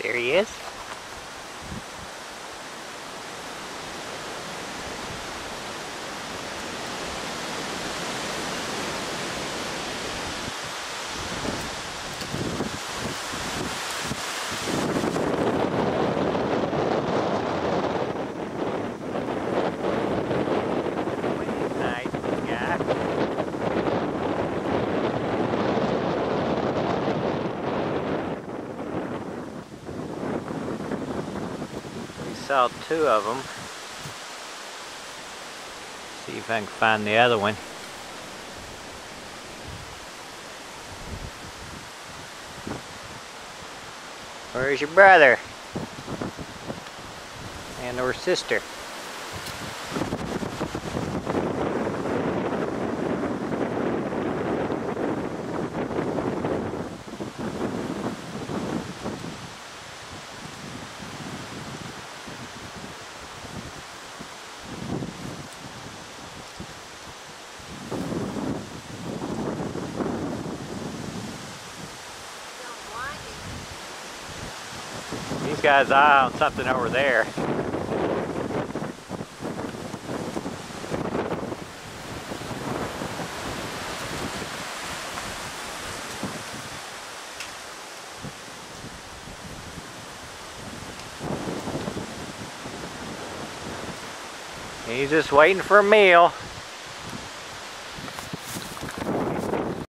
There he is. Nice guy. We saw two of them. See if I can find the other one. Where's your brother? And or sister? These guys' eye on something over there. He's just waiting for a meal.